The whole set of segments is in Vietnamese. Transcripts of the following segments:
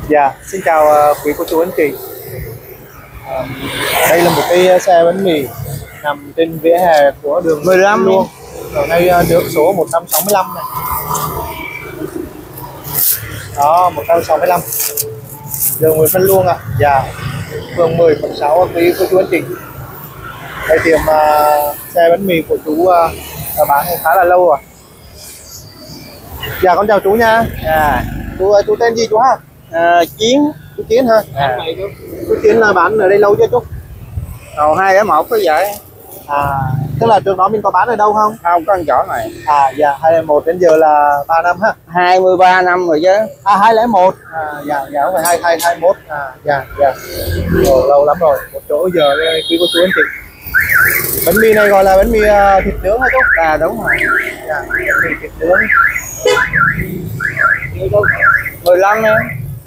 Dạ, xin chào quý cô chú anh chị. À, đây là một cái xe bánh mì nằm trên vỉa hè của đường 15 luôn. Ở ngay đường số 165 này. Đó, 165. Đường Nguyễn Văn Luông ạ. Dạ. Phường 10 quận 6 quý cô chú anh chị. Đây tiệm xe bánh mì của chú bán khá là lâu rồi. Dạ con chào chú nha. Chú tên gì chú ha? Chiến. Chú Chiến ha. Chú Chiến là bán ở đây lâu chưa chú? Đầu 201 cái vậy. Tức là trước đó mình có bán ở đâu không? Không có chỗ này. Dạ 201 đến giờ là 3 năm ha. 23 năm rồi chứ. 201. Dạ không phải 2221. Dạ. Lâu lắm rồi. Một chỗ giờ quý cô chú anh chị. Bánh mì này gọi là bánh mì thịt nướng hả chú? Đúng rồi. Dạ, bánh mì thịt nướng. 15 em.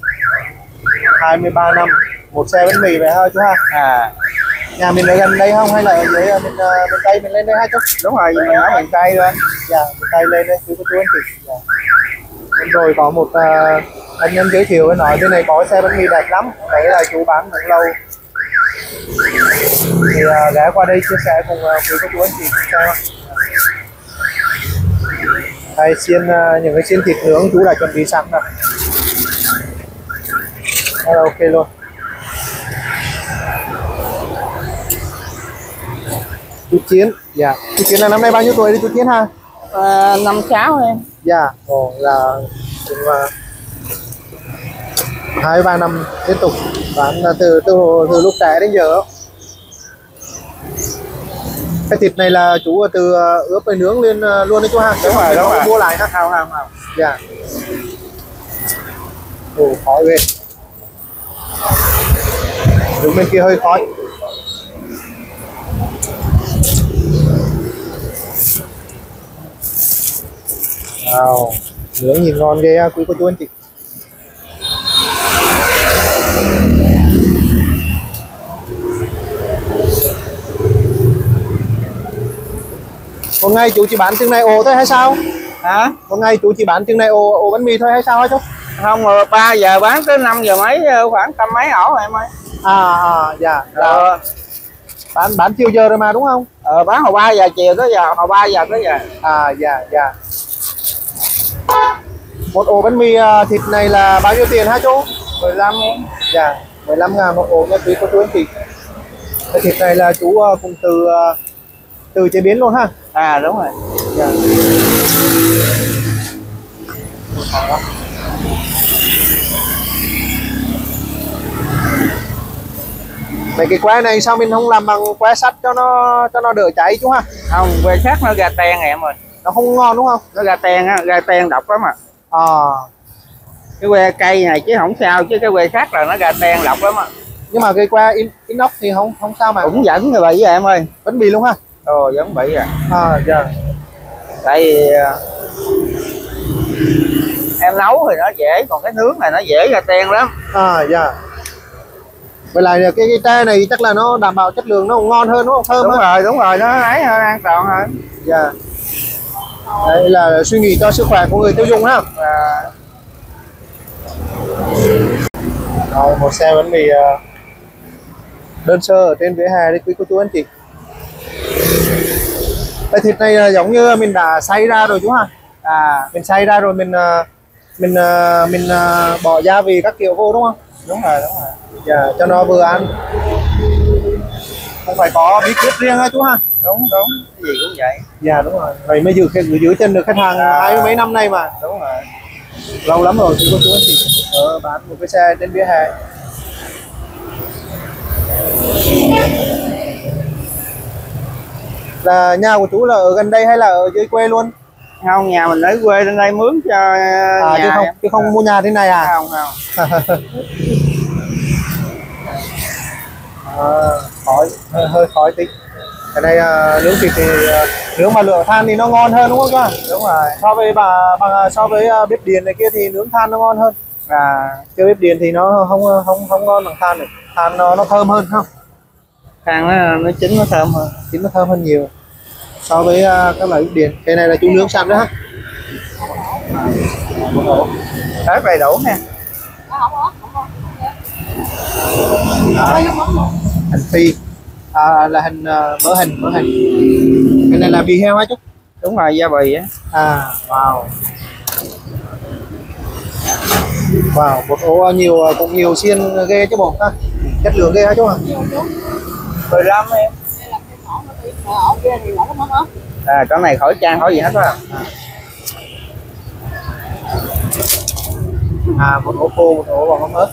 23 năm. Một xe bánh mì vậy ha chú ha? Nhà mình ở gần đây không hay là ở dưới miền Tây mình lên đây ha chú? Đúng rồi, mình ở miền Tây thôi. Dạ, miền Tây lên đây quý cô chú anh chị. Dạ. Rồi có một anh nhân giới thiệu nói bên này có xe bánh mì đẹp lắm. Đấy là chú bán cũng lâu. Thì ghé qua đây chia sẻ cùng quý cô chú anh chị xem. Đây xiên những cái xiên thịt nướng chú đã chuẩn bị sẵn rồi. Đây là ok luôn. Chú Chiến, dạ. Chú Chiến là năm nay bao nhiêu tuổi đi chú Chiến ha? 56 em. Dạ, là cũng 2-3 năm liên tục bán từ lúc trẻ đến giờ. Cái thịt này là chú từ ướp với nướng lên luôn đấy chú ha? Đúng rồi. Mua lại ha? Không. Dạ. Khó ghê. Đứng bên kia hơi khói. Wow, nướng nhìn ngon ghê quý cô chú anh chị. Một ngày chú chỉ bán chừng này ổ thôi hay sao? Hả? Một ngày chú chỉ bán chừng này ổ bánh mì thôi hay sao hả chú? Không, rồi 3 giờ bán tới 5 giờ mấy, khoảng trăm mấy ổ em ơi. Dạ. Bán chiều giờ rồi mà đúng không? Bán hồi 3 giờ chiều tới giờ, hồi 3 giờ tới giờ. Dạ. Một ổ bánh mì thịt này là bao nhiêu tiền hả chú? 15 em. Dạ, 15.000 một ổ nha quý cô chú anh chị. Cái thịt này là chú cùng từ chế biến luôn ha? Đúng rồi. Dạ. Mấy cái que này sao mình không làm bằng que sắt cho nó đỡ cháy chú ha? Không, que sắt nó ra ten em ơi. Nó không ngon đúng không? Nó ra ten độc lắm mà. Cái que cây này chứ không sao, chứ cái que sắt là nó ra ten độc lắm á. Nhưng mà cái que inox thì không sao mà. Cũng vẫn như vậy với em ơi. Vẫn bị luôn ha? Vẫn bị Dạ. Tại vì em nấu thì nó dễ, còn cái nướng này nó dễ ra ten lắm. Dạ. Vậy là cái tre này chắc là nó đảm bảo chất lượng nó ngon hơn đúng không? Thơm. Đúng rồi, nó ấy hơn, an toàn hơn. Dạ. Đây là suy nghĩ cho sức khỏe của người tiêu dùng ha. Rồi, một xe bánh mì đơn sơ ở trên vỉa hè đấy quý cô chú anh chị. Cái thịt này là giống như mình đã xay ra rồi chú ha? Mình xay ra rồi mình bỏ gia vị các kiểu vô đúng không? Đúng rồi. Dạ, cho nó vừa ăn. Không phải có bí quyết riêng ha chú ha? Đúng, cái gì cũng vậy. Dạ đúng rồi. Vậy mới giữ chân được khách hàng hai mấy năm nay mà. Đúng rồi. Lâu lắm rồi quý cô chú anh chị bán một cái xe trên vỉa hè. Là nhà của chú là ở gần đây hay là ở dưới quê luôn? Không, nhà mình ở quê lên đây mướn cho nhà chứ không mua nhà thế này à? Không. Khói, hơi khói tí. Cái này nướng thịt thì nướng mà lửa than thì nó ngon hơn đúng không chú? Đúng rồi. So với bếp điện này kia thì nướng than nó ngon hơn. Cái bếp điện thì nó không ngon bằng than này. Than nó thơm hơn không? Than nó chín nó thơm hơn. Chín nó thơm hơn nhiều so với các loại bếp điện. Cái này là chú nướng sẵn đó ha? Rất đầy đủ nha. Hành phi là hình mỡ hình. Cái này là bì heo hả chú? Đúng rồi, da bì á. Wow. Wow, một ổ cũng nhiều xiên ghê chứ bộ ha. Chất lượng ghê hả chú hả? 15 em. Chỗ này khỏi trang khỏi gì hết á. Một ổ khô, một ổ bằng mắm ớt.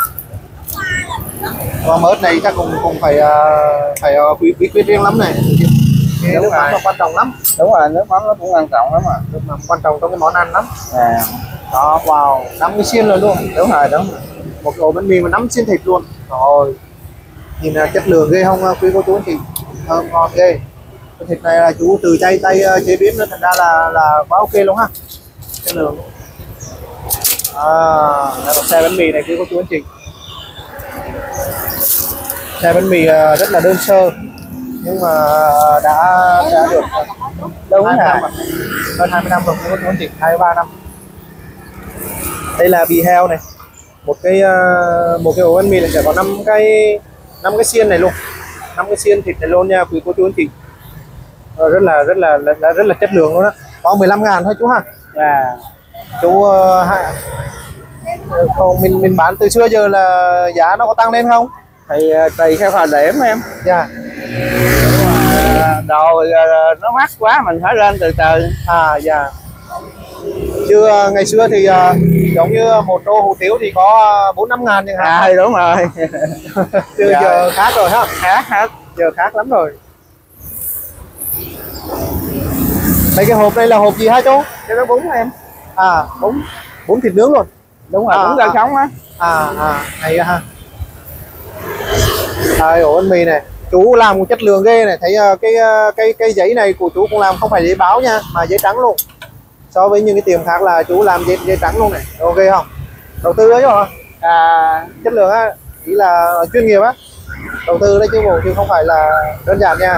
Mắm ớt này chắc cũng phải quý riêng lắm này. Cái nước mắm nó quan trọng lắm. Đúng rồi, nước mắm nó cũng quan trọng lắm à. Nước mắm quan trọng trong cái món ăn lắm. À. Đó, wow, 50 xiên rồi luôn. Đúng rồi, đúng rồi. Một ổ bánh mì mà 5 xiên thịt luôn. Rồi. Nhìn là chất lượng ghê không quý cô chú anh chị? Thơm ngon ghê. Cái thịt này là chú từ tay chế biến nên thành ra là quá ok luôn ha. Chất lượng. Đây là xe bánh mì này quý cô chú anh chị. Xe bánh mì rất là đơn sơ nhưng mà đã được Đúng 20 năm rồi. hơn 20 năm rồi quý cô chú anh chị, 23 năm. Đây là bì heo này, một cái ổ bánh mì này sẽ có 5 cái xiên này luôn, 5 cái xiên thịt này luôn nha quý cô chú anh chị. Rất là chất lượng luôn đó. Có 15.000 thôi chú ha. Chú còn mình bán từ xưa giờ là giá nó có tăng lên không? Thì tùy theo thời điểm em. Dạ. Đồ nó mắc quá mình phải lên từ từ. Dạ. Chứ ngày xưa thì giống như một tô hủ tiếu thì có 4-5 ngàn chẳng hạn. Đúng rồi. Chứ giờ khác rồi ha. Khác hết. Giờ khác lắm rồi. Mấy cái hộp đây là hộp gì hả chú? Cái đó bún em. Bún thịt nướng luôn. Đúng rồi, bún rau sống á. Hay ha. Ổ bánh mì này chú làm một chất lượng ghê này, thấy cái giấy này của chú cũng làm không phải giấy báo nha mà giấy trắng luôn. So với những cái tiệm khác là chú làm giấy trắng luôn này, ok không? Đầu tư đấy chứ hả? Chất lượng á, ý là chuyên nghiệp á, đầu tư đấy chứ bộ, chứ không phải là đơn giản nha.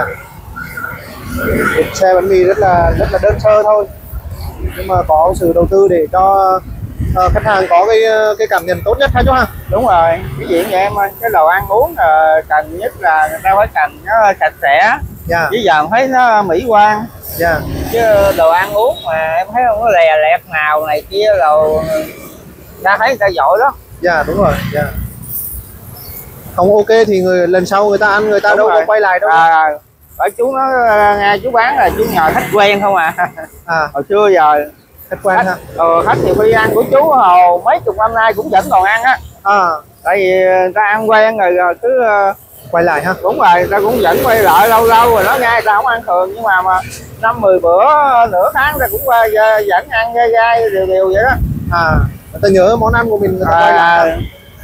Xe bánh mì rất là đơn sơ thôi nhưng mà có sự đầu tư để cho khách hàng có cái cảm nhận tốt nhất ha chú ha. Đúng rồi, cái gì vậy em ơi, cái đồ ăn uống cần nhất là người ta phải cần nó sạch sẽ. Chứ giờ thấy nó mỹ quan. Chứ đồ ăn uống mà em thấy không có lè lẹt nào này kia đồ ta thấy người ta giỏi đó. Đúng rồi. Không ok thì lần sau người ta ăn người ta Đúng đâu rồi. có quay lại đâu. Ở chú nó nghe chú bán là chú nhờ khách quen không à. Hồi xưa giờ khách quen ha. Khách nhiều khi ăn của chú hồi mấy chục năm nay cũng vẫn còn ăn á. Tại vì người ta ăn quen rồi cứ quay lại ha. Đúng rồi, người ta cũng vẫn quay lại lâu rồi nó nghe người ta không ăn thường nhưng mà 5-10 bữa nửa tháng người ta cũng qua vẫn ăn gai đều vậy đó. Người ta nhớ món ăn của mình người ta quay lại.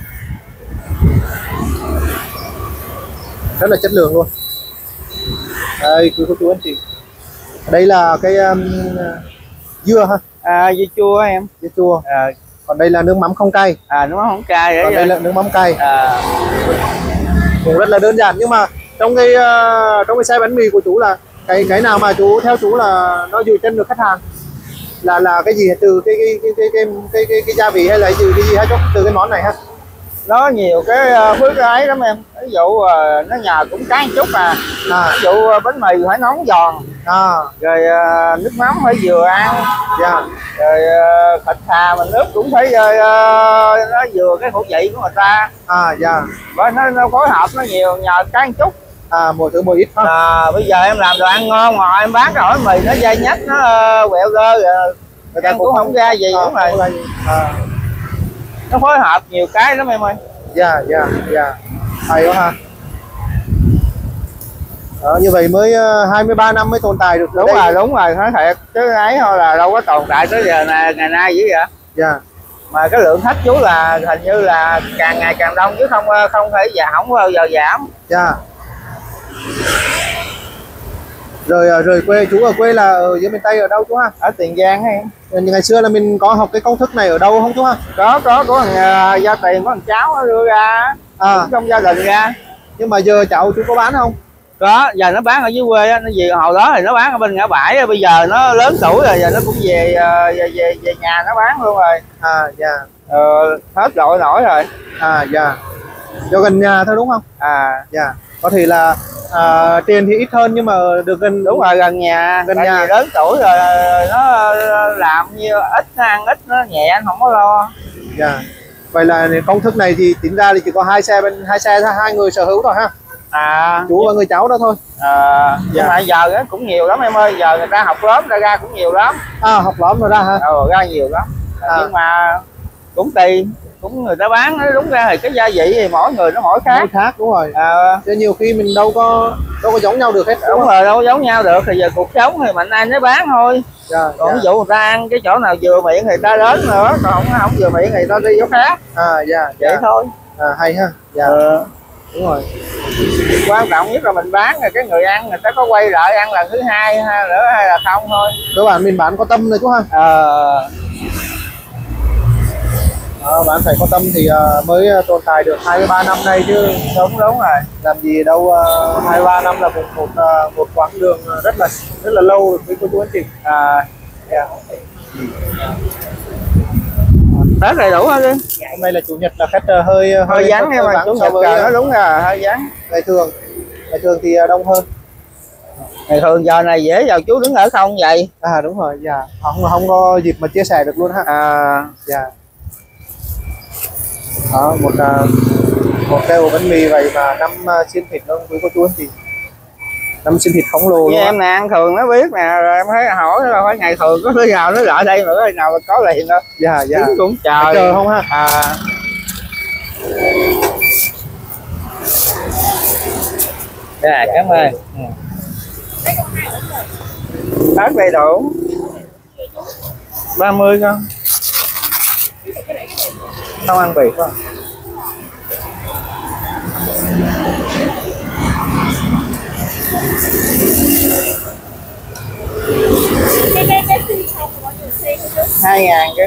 Rất là chất lượng luôn. Đây quý cô chú anh chị, đây là cái dưa ha. Dưa chua em. Dưa chua. Còn đây là nước mắm không cay. Nước mắm không cay đấy. Còn đây là nước mắm cay. Cũng rất là đơn giản nhưng mà trong cái xe bánh mì của chú là cái nào mà theo chú là nó giữ chân được khách hàng là cái gì, từ cái gia vị hay là cái gì hả chú, từ cái món này ha? Nó nhiều cái phước ấy lắm em, ví dụ nó nhờ cũng cái chút ví dụ bánh mì phải nóng giòn, rồi nước mắm phải vừa ăn, rồi thịt thà mình nước cũng phải nó vừa cái khẩu vị của người ta. Và nó phối hợp nó nhiều nhờ cái chút. Mỗi thứ một ít ha. Bây giờ em làm đồ ăn ngon mà em bán rồi mì nó dai nhách, nó quẹo lơ rồi người ta cũng không ra gì. Đúng rồi. Nó phối hợp nhiều cái lắm em ơi. Hay quá ha. Như vậy mới 23 năm mới tồn tại được. Đúng rồi, nói thiệt chứ ấy thôi là đâu có tồn tại tới giờ này, ngày nay dữ vậy. Mà cái lượng khách chú là hình như là càng ngày càng đông chứ không thể không bao giờ giảm. Rồi quê chú ở quê là ở dưới miền Tây ở đâu chú ha? Ở Tiền Giang hay em? Ngày xưa là mình có học cái công thức này ở đâu không chú ha? Có thằng gia tiền có thằng cháu nó đưa ra trong gia đình ra. Nhưng mà giờ cháu chú có bán không? Có, giờ nó bán ở dưới quê á, nó về hồi đó thì nó bán ở bên ngã bãi, bây giờ nó lớn tuổi rồi, giờ nó cũng về nhà nó bán luôn rồi. Hết đội nổi rồi. Dạ. Do gần nhà thôi đúng không? Dạ. Có thể là tiền thì ít hơn nhưng mà được gần. Đúng rồi, gần nhà. Gần nhà. Lớn tuổi rồi nó làm như ít, nó ăn ít, nó nhẹ, anh không có lo. Dạ. Vậy là công thức này thì tính ra thì chỉ có hai xe hai người sở hữu thôi ha. Chú và người cháu đó thôi. Nhưng mà giờ cũng nhiều lắm em ơi, giờ người ta học lớp ra cũng nhiều lắm. Học lớp rồi ra hả? Ra nhiều lắm. Nhưng mà cũng tùy, cũng người ta bán nó đúng ra thì cái gia vị thì mỗi người nó mỗi khác. Đúng rồi. Chứ nhiều khi mình đâu có giống nhau được hết. Đúng rồi, đâu có giống nhau được, thì giờ cuộc sống thì mạnh ai nấy bán thôi. Còn ví dụ người ta ăn cái chỗ nào vừa miệng thì ta đến nữa, còn không vừa miệng thì ta đi chỗ khác. Vậy thôi. Hay ha. Dạ. Đúng rồi. Quan trọng nhất là mình bán rồi cái người ăn người ta có quay lại ăn lần thứ hai nữa hay là không thôi. Các bạn mình bán có tâm rồi chú ha. Bạn phải có tâm thì mới tồn tại được 23 năm nay chứ. Đúng rồi. Làm gì đâu, 23 năm là một quãng đường rất là lâu với cô chú anh chị. Tết đầy đủ hết đi. Hôm nay là chủ nhật là khách hơi vắng em ơi, chủ nhật nó đúng là hơi vắng. Ngày thường thì đông hơn. Ngày thường giờ này dễ vào chú đứng ở không vậy? Đúng rồi. Dạ. Không có dịp mà chia sẻ được luôn ha. Dạ. Đó, một cái ổ bánh mì vậy mà 5 xiên thịt luôn với cô chú anh chị. 5 xiên thịt khổng lồ. Với em nè, ăn thường nó biết nè, rồi em thấy hỏi là phải ngày thường có thứ nào nó lại đây mà có thứ nào có liền đâu. Dạ. Đứng cũng chờ không ha. Dạ, cảm ơn. Hết đầy đủ 30 con. Không ăn bì không? Cái 2.000 chứ.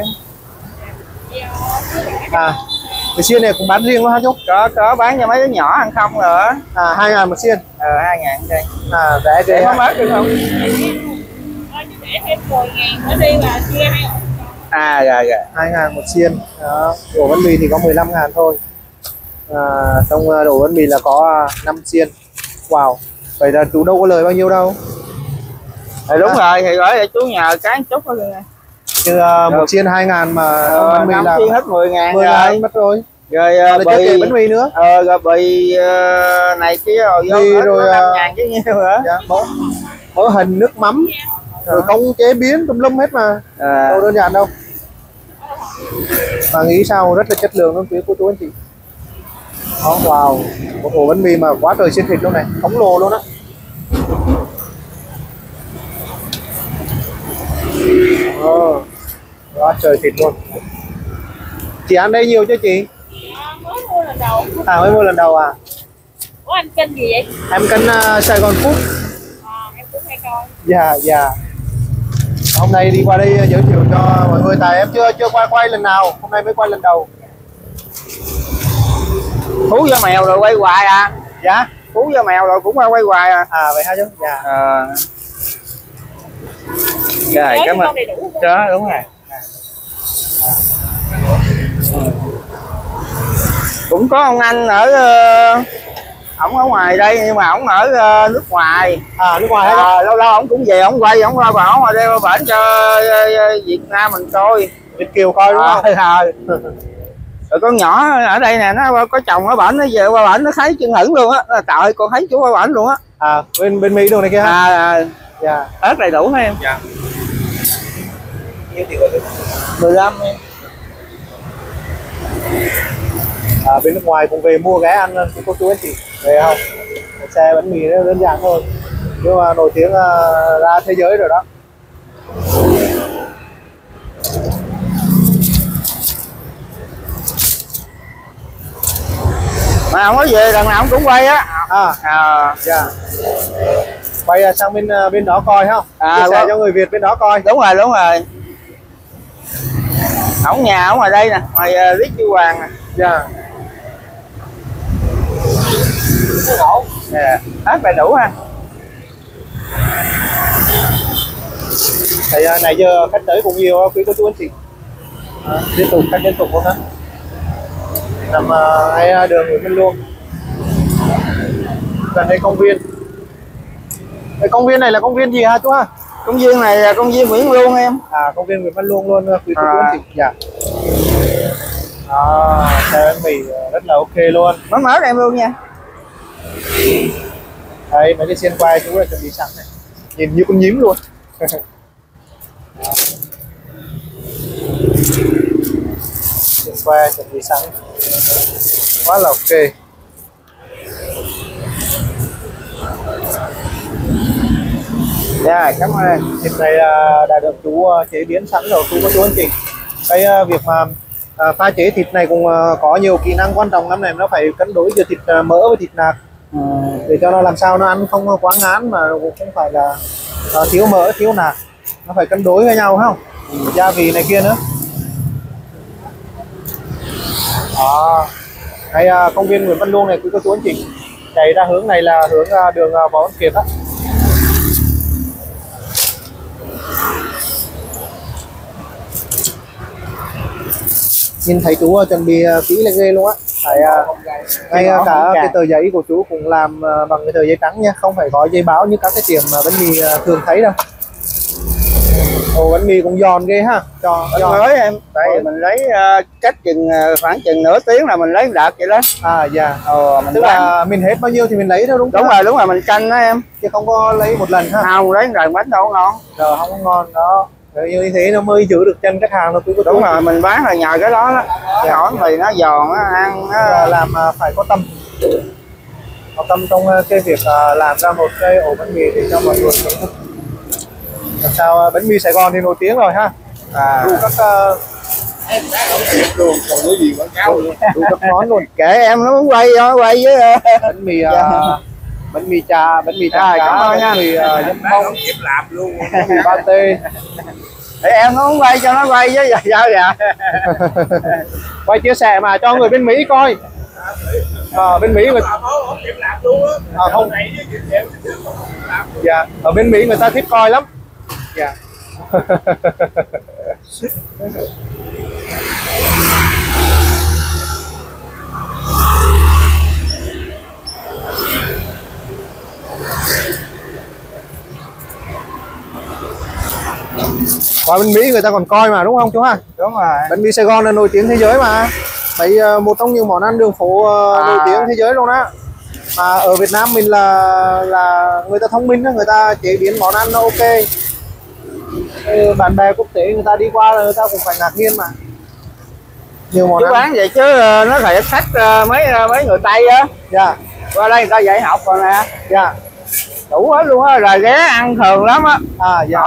Cái xiên này cũng bán riêng luôn hả chú? Có bán cho mấy đứa nhỏ ăn không nữa. 2.000 một xiên. 2.000 đây. Rẻ ghê. Có mất được không? Để thêm 10.000 nữa đi và chia 2 rồi. 2.000 một xiên. Đó. Đồ bánh mì thì có 15.000 thôi. Trong đồ bánh mì là có 5 xiên. Wow. Vậy là chú đâu có lời bao nhiêu đâu. Đúng rồi, thì gọi là chú nhờ cái chút thôi nha. Chứ một xiên 2.000 mà bánh mì là hết 10.000 rồi. Mất rồi. Rồi bì bánh mì nữa. Rồi bì này kia rồi 5.000 chứ nhiêu nữa. Dạ, mỡ hình, nước mắm. Rồi công chế biến tùm lum hết mà. Đâu đơn giản đâu. Mà nghĩ sao rất là chất lượng luôn phía cô chú anh chị. Wow, một ổ bánh mì mà quá trời xiên thịt luôn này, khổng lồ luôn á. Quá trời thịt luôn. Chị ăn đây nhiều chứ chị? mới mua lần đầu. Mới mua lần đầu à? Ủa anh kênh gì vậy? Em kênh Sài Gòn Food. Em cũng hay coi. Dạ. Hôm nay đi qua đây giới thiệu cho mọi người, tại em chưa quay lần nào, hôm nay mới quay lần đầu. Thú với mèo rồi quay hoài à? Dạ. Thú với mèo rồi cũng quay hoài à? Vậy hả chú? Dạ. Rồi, cảm ơn. Đó, đúng rồi. Cũng có ông anh ở ổng ở ngoài đây nhưng mà ổng ở nước ngoài. Nước ngoài hả? Lâu lâu ổng cũng về, ổng quay, ổng qua bảo ngoài đây qua bển cho Việt Nam mình coi, Việt kiều coi đúng không? Rồi con nhỏ ở đây nè, nó có chồng ở bển, nó về qua bển nó thấy chân hửng luôn á, trời ơi con thấy chú qua bển luôn á. Bên Mỹ đường này kia hả? Dạ. Hết đầy đủ hả em? Dạ. Nhiêu tiền rồi? 15 em. Bên nước ngoài cũng về mua ghé ăn cô chú anh chị về không? Xe bánh mì nó đơn giản thôi nhưng mà nổi tiếng ra thế giới rồi đó. Mà ông có về lần nào ông cũng quay á. Dạ. Quay sang bên đó coi không? Chia sẻ cho người Việt bên đó coi. Đúng rồi. Ổng nhà ổng ngoài đây nè, ngoài Lý Chu Hoàng nè. Dạ. Hết đầy đủ ha. Thì này giờ khách tới cũng nhiều quý cô chú anh chị. Liên tục khách liên tục luôn á, nằm ngay đường Nguyễn Văn Luông, gần đây công viên. Cái công viên này là công viên gì hả chú ha? Công viên này là công viên Nguyễn Luông em. Công viên Nguyễn Văn Luông luôn quý cô chú anh chị. Dạ. Xe bánh mì rất là ok luôn. Mới mở em luôn nha. Đây mấy cái xiên quai chú là chuẩn bị sẵn này, nhìn như con nhím luôn. Xiên quai chuẩn bị sẵn, quá là ok. Dạ, cảm ơn. Thịt này đã được chú chế biến sẵn rồi quý cô chú anh chị. Cái việc mà pha chế thịt này cũng có nhiều kỹ năng quan trọng lắm này, nó phải cân đối giữa thịt mỡ với thịt nạc để cho nó làm sao nó ăn không quá ngán mà cũng không phải là thiếu mỡ thiếu nạc, nó phải cân đối với nhau không, gia vị này kia nữa. Cái công viên Nguyễn Văn Luông này quý cô chú anh chị, chạy ra hướng này là hướng đường Võ Văn Kiệt á. Nhìn thấy chú chuẩn bị kỹ là ghê luôn á, phải ngay cả cái tờ giấy của chú cũng làm bằng cái tờ giấy trắng nha, không phải có giấy báo như các cái tiệm bánh mì thường thấy đâu. Ồ, bánh mì cũng giòn ghê ha. Giòn mới em, tại vì mình lấy cách khoảng chừng nửa tiếng là mình lấy đợt vậy đó. Dạ. Mình tức là mình hết bao nhiêu thì mình lấy thôi đúng không? Đúng rồi, mình canh đó em, chứ không có lấy một lần ha. không lấy rồi bánh đâu ngon. Rồi không có ngon đó. Như thế nó mới giữ được chân khách hàng đâu quý cô chú. Đúng rồi, mình bán là nhờ cái đó đó. Cái ổi mì nó giòn, nó ăn nó... làm phải có tâm. Có tâm trong cái việc làm ra một cái ổ bánh mì để cho mọi người thưởng thức. Làm sao bánh mì Sài Gòn thì nổi tiếng rồi ha. Đủ các luôn, còn cái gì quảng cáo luôn. đủ các món luôn. Kệ em, nó muốn quay với bánh mì bánh mì chả cá, cảm ơn nha. bánh mì dấm bông, làm luôn. bánh mì pate. Để em nó muốn quay cho nó quay với sao vậy? Quay chia sẻ mà cho người bên Mỹ coi. Bên Mỹ người không. Dạ, ở bên Mỹ người ta thích coi lắm. Dạ. Qua bên Mỹ người ta còn coi mà đúng không chú ha? Đúng rồi. Bánh mì Sài Gòn là nổi tiếng thế giới mà. Một trong những món ăn đường phố nổi tiếng thế giới luôn á. Mà ở Việt Nam mình là người ta thông minh đó, người ta chế biến món ăn nó ok. Bạn bè quốc tế người ta đi qua là người ta cũng phải ngạc nhiên mà. Nhiều món chú ăn bán vậy chứ nó phải khách mấy người Tây á. Dạ. Qua đây người ta dạy học rồi nè. Dạ. Đủ hết luôn á, rồi ghé ăn thường lắm á. Dạ.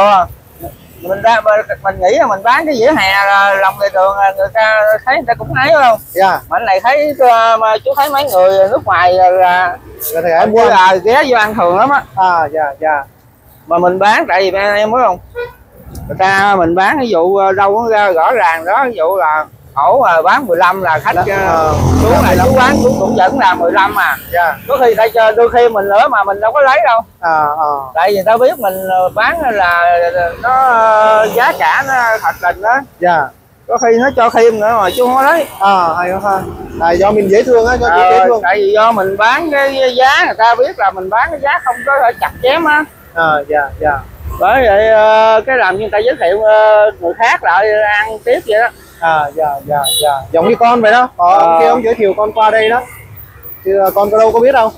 Mình nghĩ là mình bán cái vỉa hè là lòng lề đường người ta thấy người ta cũng thấy không? Dạ. Mà anh này thấy mà chú thấy mấy người nước ngoài là ghé vô ăn thường lắm á. Dạ. Mà mình bán tại vì em biết không? Người ta mình bán ví dụ đâu có rõ ràng đó, ví dụ là ổ mà bán 15 là khách xuống là chú bán cũng vẫn là 15 mà. Dạ. Có khi ta cho đôi khi mình nữa mà mình đâu có lấy đâu. Tại vì người ta biết mình bán là nó giá cả nó thật tình đó. Dạ. Có khi nó cho thêm nữa mà chú không có lấy. Hay quá ha. Là do mình dễ thương á, cho chú dễ thương. Tại vì do mình bán cái giá người ta biết là mình bán cái giá không có chặt chém á. Dạ. Bởi vậy cái làm như người ta giới thiệu người khác lại ăn tiếp vậy đó. Dạ. Giống như con vậy đó. Khi ông giới thiệu con qua đây đó. Chứ con có đâu có biết đâu.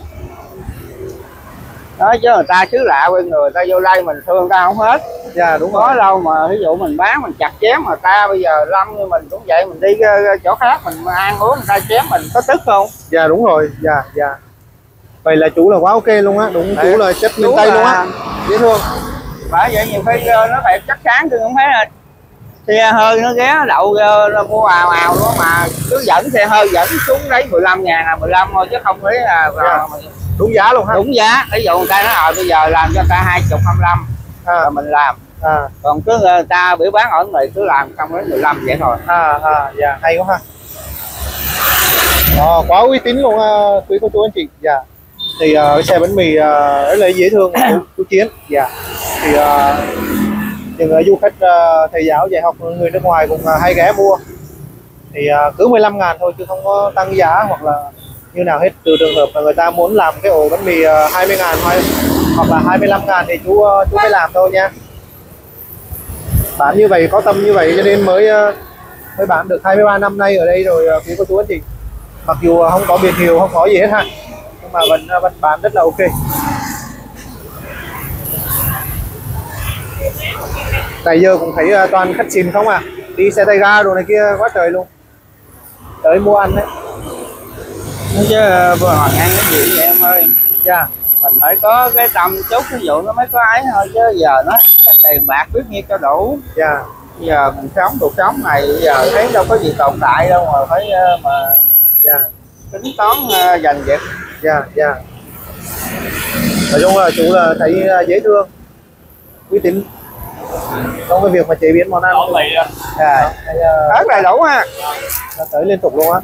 Đó chứ người ta xứ lạ bên người ta vô đây mình thương ta không hết. Dạ đúng rồi. Có đâu mà ví dụ mình bán mình chặt chém mà ta bây giờ lâm như mình cũng vậy, mình đi chỗ khác mình ăn uống người ta chém mình có tức không? Dạ đúng rồi. Dạ. Vậy là chú là quá ok luôn á. Đúng. Đấy. Chú là chất miền Tây luôn á. Dễ thương. Bởi vậy nhiều khi nó phải chắc chắn tôi không thấy là xe hơi nó ghé đậu nó mua ào nữa mà cứ dẫn xe hơi dẫn xuống đấy 15.000 là 15 thôi chứ không thấy là đúng giá luôn ha. Đúng giá. Ví dụ người ta nói bây giờ làm cho người ta 20 25 là mình làm. Còn cứ người ta biểu bán ở người cứ làm không đến 15 vậy thôi. Dạ hay quá ha. Quá uy tín luôn quý cô chú anh chị. Dạ. Thì cái xe bánh mì rất là dễ thương của chú Chiến. Dạ. Thì những du khách thầy giáo dạy học người nước ngoài cũng hay ghé mua. Thì cứ 15.000 thôi chứ không có tăng giá hoặc là như nào hết. Từ trường hợp là người ta muốn làm cái ổ bánh mì 20.000 hoặc là 25.000 thì chú mới làm thôi nha. Bán như vậy, có tâm như vậy cho nên mới bán được 23 năm nay ở đây rồi quý cô chú anh chị. Mặc dù không có biển hiệu, không có gì hết ha, nhưng mà vẫn bán rất là ok. Tại giờ cũng thấy toàn khách xin không à, đi xe tay ga đồ này kia quá trời luôn, tới mua ăn đấy. chứ vừa hỏi ăn cái gì vậy em ơi. Dạ. Mình phải có cái tâm chút, ví dụ nó mới có ấy thôi, chứ giờ nó tiền bạc biết nhiêu cho đủ. Dạ. Bây giờ mình sống cuộc sống này bây giờ thấy đâu có gì tồn tại đâu mà phải mà Dạ. tính toán giành giật. Dạ. Dạ. Nói chung là chú là thấy dễ thương, uy tín trong cái việc mà chế biến món ăn. Dạ. Rất đầy đủ ha. Tới liên tục luôn á.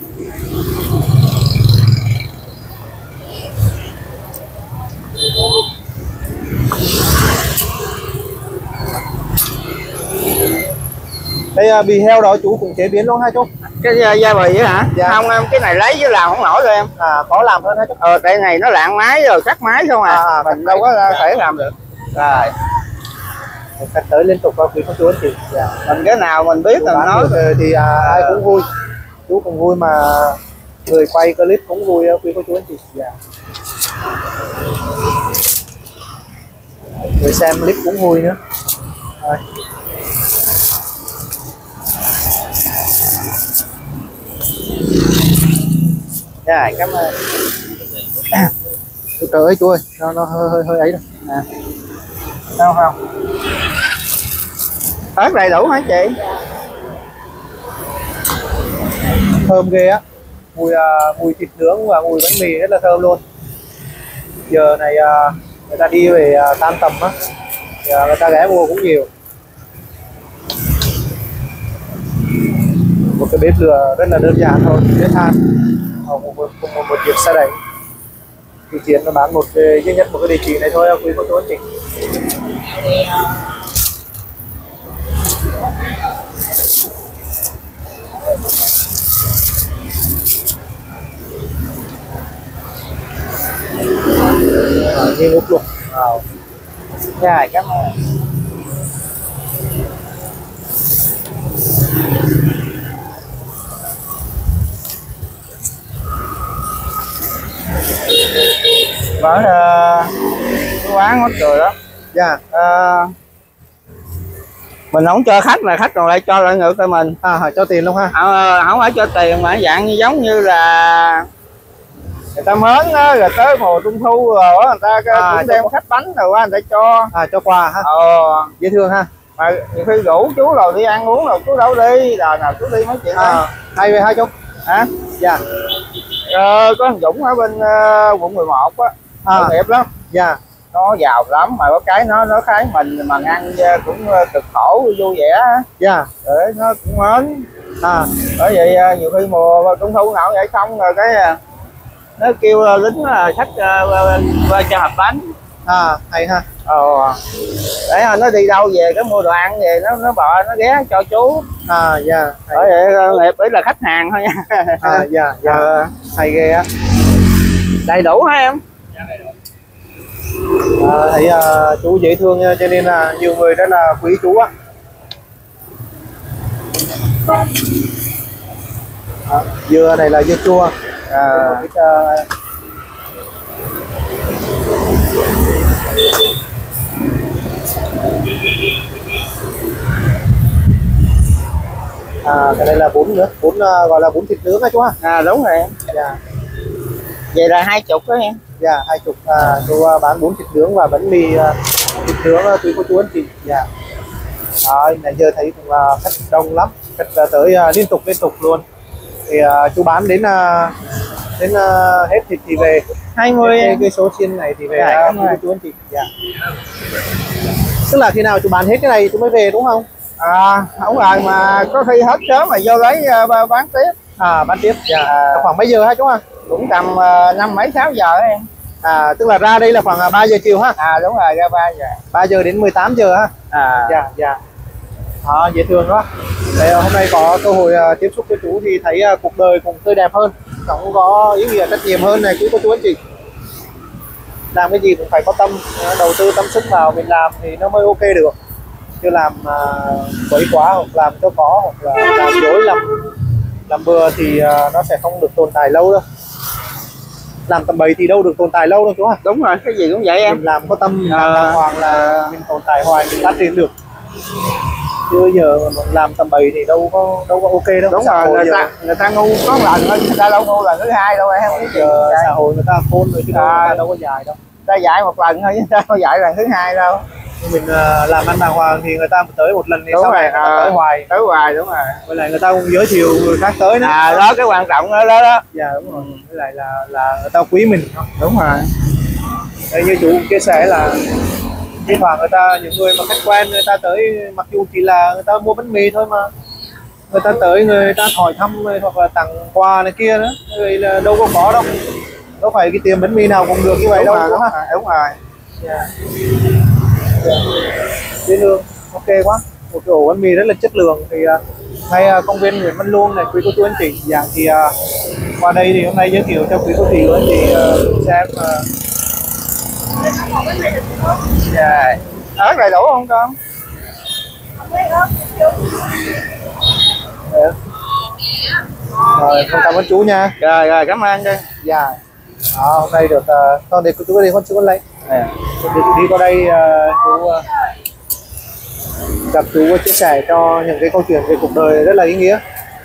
Đây bì heo đó chú cũng chế biến luôn hả chú? Cái da bì á hả? Dạ. Không em, cái này lấy với làm không nổi rồi em. Có làm hơn hả chú? Tại này nó lạng máy rồi cắt máy không mình đâu có thể làm được. Rồi Khách tới liên tục vào quý cô chú anh chị. Dạ. Mình cái nào mình biết là nói thì ai cũng vui, chú cũng vui mà người quay clip cũng vui quý cô chú anh chị. Dạ. Người xem clip cũng vui nữa. Rồi. Dạ, cảm ơn. Trời ơi chú ơi, nó hơi ấy rồi. Đâu không? Rất đầy đủ hả chị? Thơm ghê á, mùi thịt nướng và mùi bánh mì rất là thơm luôn. Giờ này người ta đi về tan tầm á, người ta ghé mua cũng nhiều. Một cái bếp lửa rất là đơn giản thôi, bếp than, một chiếc xe đẩy. Thì Chiến nó bán duy nhất một cái địa chỉ này thôi quý cô chú anh chị. Như ngục luôn. Dạ, cảm ơn. Mở cái quán hết rồi đó. Dạ. Mình không cho khách mà khách còn lại cho lại ngược cho mình. Cho tiền luôn ha. Không phải cho tiền mà dạng như giống như là người ta mến đó, rồi tới mùa trung thu rồi người ta cũng đem khách bánh rồi qua người ta cho. Cho quà ha. Dễ thương ha. Mà nhiều khi rủ chú rồi đi ăn uống rồi chú đâu đi, đợt nào chú đi mấy chuyện đó. Hay về hai chú Hả? Dạ. Có thằng Dũng ở bên quận 11 á, tội nghiệp lắm. Dạ. Nó giàu lắm mà có cái nó khái mình mà ăn cũng cực khổ vui vẻ. Dạ. Để nó cũng mến. Bởi vậy nhiều khi mùa trung thu nào vậy xong rồi cái nó kêu lính khách qua cho hộp bánh. Hay ha. Để nó đi đâu về cái mua đồ ăn về nó bợ nó ghé cho chú. Dạ. Bởi vậy nghiệp ấy là khách hàng thôi nha. Dạ. Hay ghê á. Đầy đủ hả em? Thấy chú dễ thương cho nên là nhiều người rất là quý chú á. Dưa này là dưa chua. Cái đây là bún nữa, bún gọi là bún thịt nướng hả chú ha? Đúng rồi em. Dạ. Vậy là 20 đó em. Dạ, 20. Chú bán bún thịt nướng và bánh mì thịt nướng tùy cô chú anh chị. Dạ. Nãy giờ thấy cũng khách đông lắm, khách tới liên tục luôn. Thì chú bán đến hết thịt thì về 20 cái số chiên này thì về cô chú anh chị. Dạ. Tức là khi nào chú bán hết cái này chú mới về đúng không? Không rồi mà có khi hết sớm mà vô lấy bán tiếp. Bán tiếp. Dạ. Khoảng mấy giờ hả chú ha? Cũng tầm 5 mấy 6 giờ em. Tức là ra đây là khoảng 3 giờ chiều ha. Đúng rồi, ra 3 giờ. 3 giờ đến 18 giờ ha. Dạ. Dễ thương quá. Đấy, hôm nay có cơ hội tiếp xúc với chú thì thấy cuộc đời cũng tươi đẹp hơn, cũng có ý nghĩa trách nhiệm hơn này quý cô chú anh chị. Làm cái gì cũng phải có tâm, đầu tư tâm sức vào mình làm thì nó mới ok được, chứ làm quấy quá hoặc làm cho có hoặc là làm dối làm bừa thì nó sẽ không được tồn tại lâu đâu. Làm tầm bậy thì đâu được tồn tại lâu đâu chú ạ. Đúng rồi, cái gì cũng vậy em. Mình làm có tâm đàng hoàng là mình tồn tại hoài, mình phát triển được. Chứ giờ mà làm tầm bậy thì đâu có ok đâu. Đúng rồi, người ta ngu có lần thôi, người ta đâu ngu lần thứ hai đâu em. Giờ xã hội người ta khôn rồi chứ người ta đâu có dài đâu. Ta dạy một lần thôi chứ ta không dạy lần thứ hai đâu. Mình làm ăn đàng hoàng thì người ta tới một lần thì đúng sau rồi, này tới hoài. Đúng rồi. Với lại người ta cũng giới thiệu người khác tới nữa. Đó cái quan trọng đó. Dạ đúng rồi. Với lại là người ta quý mình. Đúng rồi. Đây, như chú chia sẻ là thi thoảng người ta, những người mà khách quen người ta tới, mặc dù chỉ là người ta mua bánh mì thôi mà người ta tới, người ta hỏi thăm hoặc là tặng quà này kia nữa, người là đâu có đâu, đâu phải cái tiệm bánh mì nào cũng được như vậy. Đúng đâu. Đúng rồi. Dễ thương, ok quá. Một cái ổ bánh mì rất là chất lượng. Thì ngay công viên Nguyễn Văn Luông này quý cô chú anh chị, dạng thì qua đây thì hôm nay giới thiệu cho quý cô chú anh chị xem. Ớt đầy đủ không con? Rồi, con cảm ơn chú nha. Rồi cảm ơn đi. Dạ. Hôm nay được con để chú đi, con chú lấy. Đi qua đây chú gặp chú chia sẻ cho những cái câu chuyện về cuộc đời rất là ý nghĩa.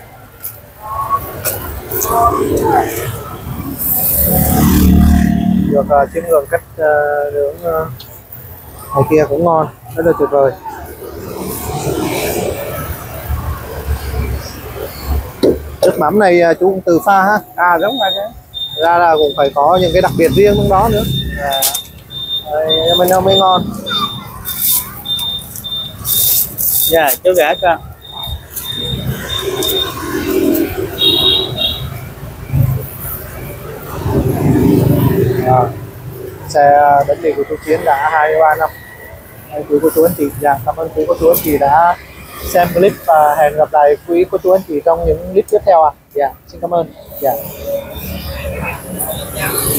Được chiêm ngưỡng cách nướng này kia cũng ngon, rất là tuyệt vời. Nước mắm này chú cũng từ pha ha. Đúng rồi chứ. Ra là cũng phải có những cái đặc biệt riêng trong đó nữa. Mình nó mới ngon. Dạ, chú gã con. Xe bánh mì của chú Chiến đã 23 năm. Quý cô chú anh chị, cảm ơn quý cô chú anh chị đã xem clip và hẹn gặp lại quý cô chú anh chị trong những clip tiếp theo. Xin cảm ơn.